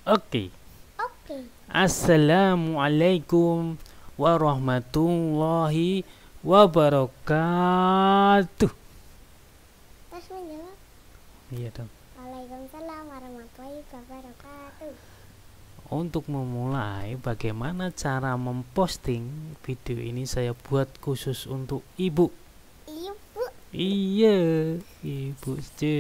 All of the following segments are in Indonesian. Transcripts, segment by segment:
Oke. Oke. Assalamualaikum warahmatullahi wabarakatuh. Terus menjawab, Iya dong. Waalaikumsalam warahmatullahi wabarakatuh. Untuk memulai bagaimana cara memposting video ini saya buat khusus untuk ibu. Ibu. Iya, ibu je.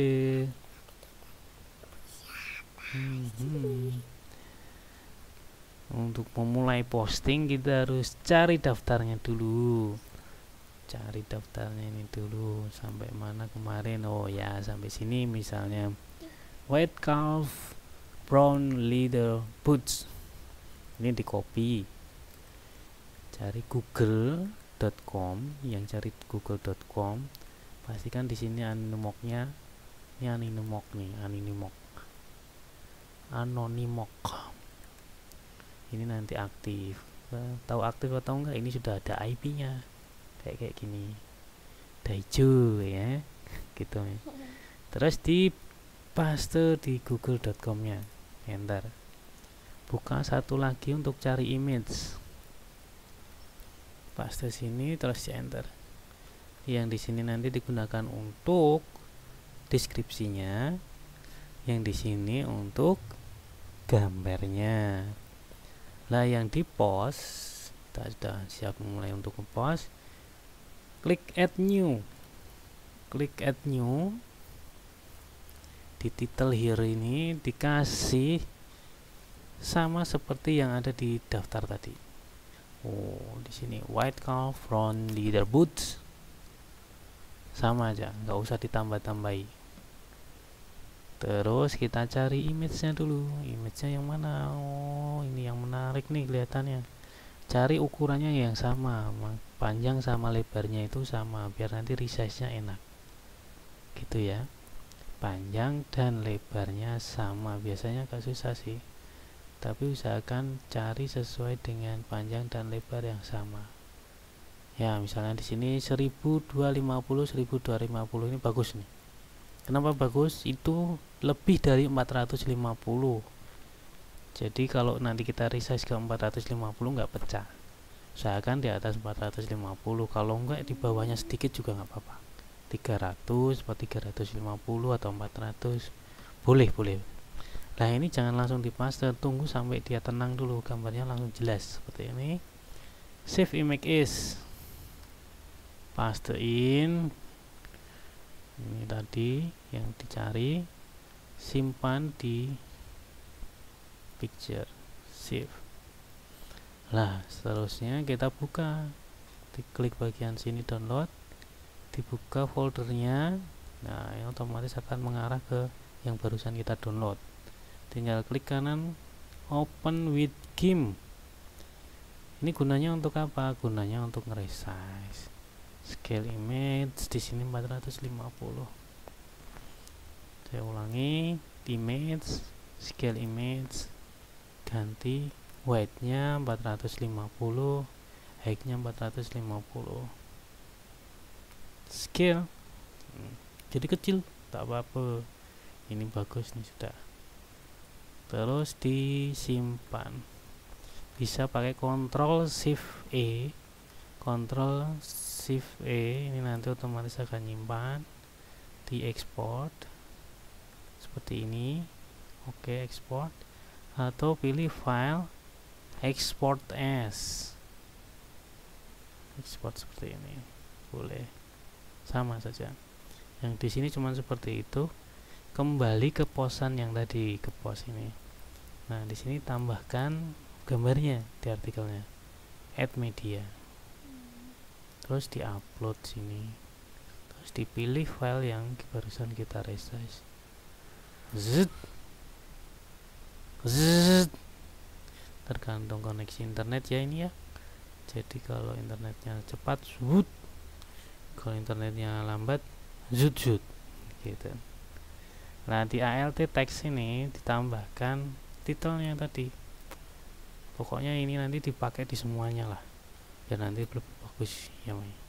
Untuk memulai posting kita harus cari daftarnya dulu. Cari daftarnya ini dulu sampai mana kemarin. Oh ya, sampai sini misalnya white calf brown leather boots. Ini di copy. Cari google.com, yang cari google.com pastikan di sini anonimoknya. Ini anonimok nih, anonimok. Ini nanti aktif. Tahu aktif atau enggak? Ini sudah ada IP-nya. Kayak gini. Daijo ya. Gitu ya. Terus di paste di google.com-nya. Enter. Buka satu lagi untuk cari image. Paste sini terus di enter. Yang di sini nanti digunakan untuk deskripsinya. Yang di sini untuk gambarnya. Lah yang di post, kita sudah siap mulai untuk ngepost. Klik add new. Klik add new. Di title here ini dikasih sama seperti yang ada di daftar tadi. Oh, di sini white calf front leather boots. Sama aja, nggak usah ditambah-tambahi. Terus kita cari image-nya dulu. Image-nya yang mana? Oh, ini yang menarik nih kelihatannya. Cari ukurannya yang sama, panjang sama lebarnya itu sama, biar nanti resize-nya enak. Gitu ya. Panjang dan lebarnya sama. Biasanya agak susah sih. Tapi usahakan cari sesuai dengan panjang dan lebar yang sama. Ya, misalnya di sini 1250 1250 ini bagus nih. Kenapa bagus? Itu lebih dari 450. Jadi kalau nanti kita resize ke 450 nggak pecah. Usahakan di atas 450. Kalau enggak di bawahnya sedikit juga nggak apa-apa. 300 atau 350 atau 400 boleh. Nah ini jangan langsung dipaste, tunggu sampai dia tenang dulu, gambarnya langsung jelas seperti ini. Save image is, pastein ini tadi yang dicari, simpan di picture, save. Lah seterusnya kita buka, diklik bagian sini download, dibuka foldernya. Nah ini otomatis akan mengarah ke yang barusan kita download. Tinggal klik kanan open with GIMP. Ini gunanya untuk apa? Gunanya untuk ngeresize. Scale image di sini 450. Saya ulangi, image, scale image, ganti width-nya 450, height-nya 450. Scale jadi kecil, tak apa-apa. Ini bagus nih sudah. Terus disimpan. Bisa pakai Ctrl Shift E. Ctrl Shift E ini nanti otomatis akan nyimpan, di export seperti ini. Oke, export, atau pilih file export as, export seperti ini boleh, sama saja. Yang di sini cuma seperti itu. Kembali ke posan yang tadi, ke post ini. Nah di sini tambahkan gambarnya di artikelnya, add media, terus diupload sini, terus dipilih file yang barusan kita resize. Zut, tergantung koneksi internet ya ini ya. Jadi kalau internetnya cepat zut, kalau internetnya lambat zut gitu. Nah di alt text ini ditambahkan titelnya tadi. Pokoknya ini nanti dipakai di semuanya lah, biar nanti lebih bagus ya.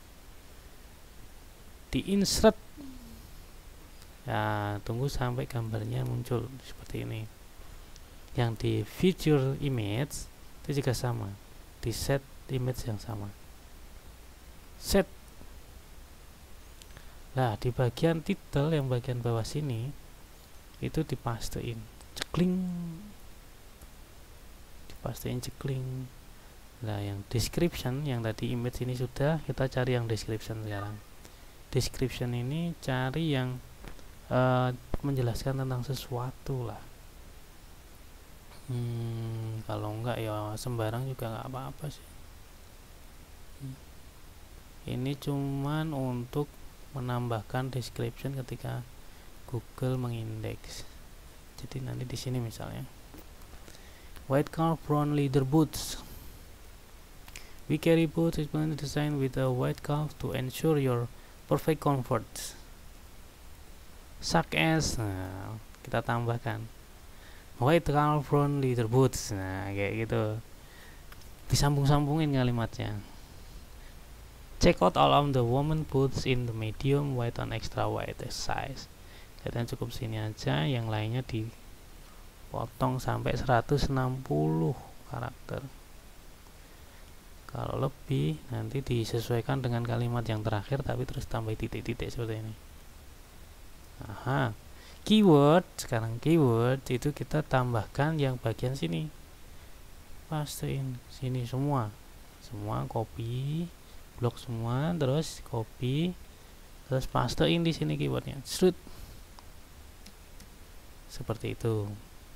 Di insert ya, tunggu sampai gambarnya muncul seperti ini. Yang di feature image itu juga sama, di set image yang sama, set. Nah, di bagian title yang bagian bawah sini itu dipastein, cekling, dipastein cekling. Nah, yang description yang tadi image ini sudah, kita cari yang description sekarang. Description ini cari yang menjelaskan tentang sesuatu lah. Kalau enggak ya sembarang juga enggak apa-apa sih. Ini cuman untuk menambahkan description ketika Google mengindeks. Jadi nanti di sini misalnya white car front leather boots. We carry boots designed with a white calf to ensure your perfect comfort. Such as, nah, kita tambahkan white car front leather boots. Nah, kayak gitu. Disambung-sambungin kalimatnya. Check out all of the woman boots in the medium, white, and extra wide size. Kalian cukup sini aja, yang lainnya dipotong sampai 160 karakter. Kalau lebih nanti disesuaikan dengan kalimat yang terakhir, tapi terus tambah titik-titik seperti ini. Aha. Keyword, sekarang keyword itu kita tambahkan yang bagian sini. Pastein sini semua copy, blok semua, terus copy, terus pastein di sini keywordnya. Seperti itu.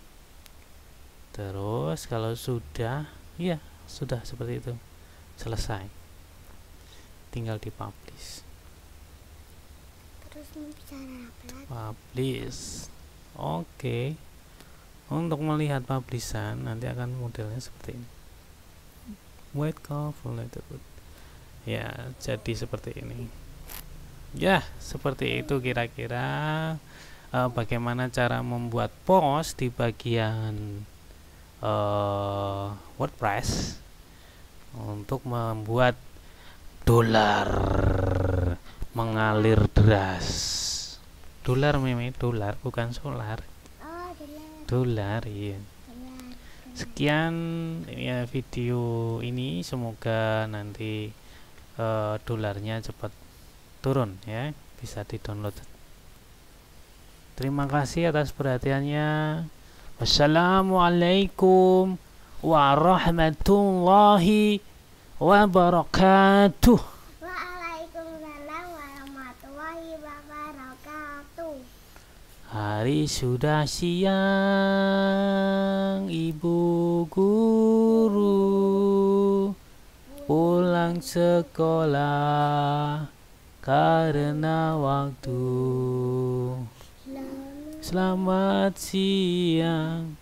Terus kalau sudah, ya sudah seperti itu, selesai, tinggal di publish. Terus bicara apa lagi? Publish. Oke. Untuk melihat publishan nanti akan modelnya seperti ini. White cover letter. Ya, jadi seperti ini. Ya, seperti itu kira-kira bagaimana cara membuat post di bagian WordPress untuk membuat dolar mengalir deras. Dolar memang dolar, bukan solar. Oh, Dolar, iya. Sekian ya video ini, semoga nanti dolarnya cepat turun ya, bisa di-download. Terima kasih atas perhatiannya. Wassalamualaikum warahmatullahi wabarakatuh. Waalaikumsalam warahmatullahi wabarakatuh. Hari sudah siang, ibu guru pulang sekolah karena waktu. Selamat siang.